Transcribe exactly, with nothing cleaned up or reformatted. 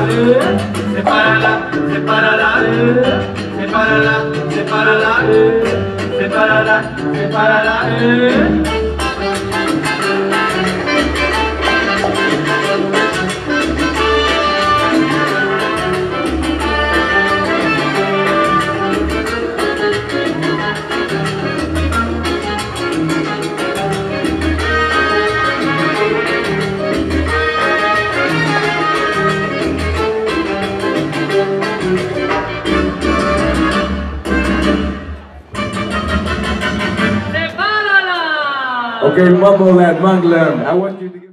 eh, sepárala, sepárala, eh, sepárala, sepárala, eh, sepárala, sepárala, eh. Okay, Mumbleland, Mangland, I want you to get